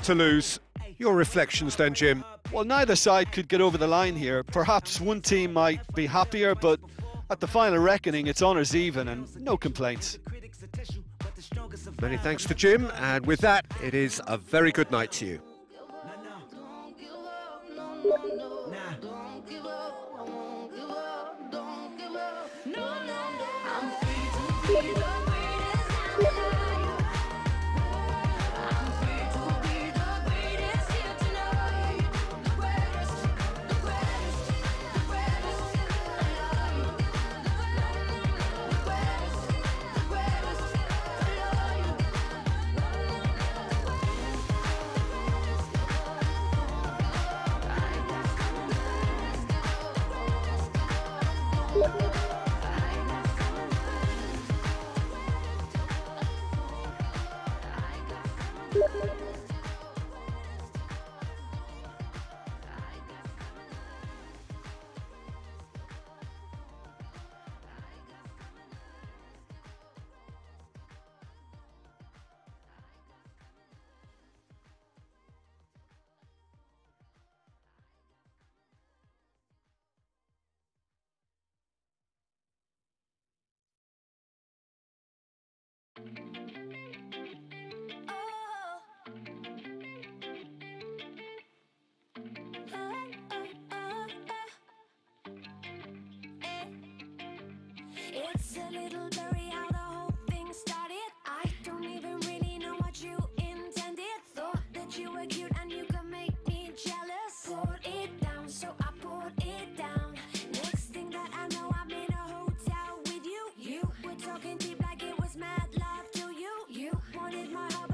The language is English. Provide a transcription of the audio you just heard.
to lose. Your reflections then, Jim? Well, neither side could get over the line here. Perhaps one team might be happier, but at the final reckoning, it's honours even and no complaints. Many thanks to Jim, and with that, it is a very good night to you. It's a little blurry how the whole thing started. I don't even really know what you intended. Thought that you were cute and you could make me jealous. Poured it down, so I poured it down. Next thing that I know, I'm in a hotel with you. You were talking deep like it was mad love to you. You wanted my heart.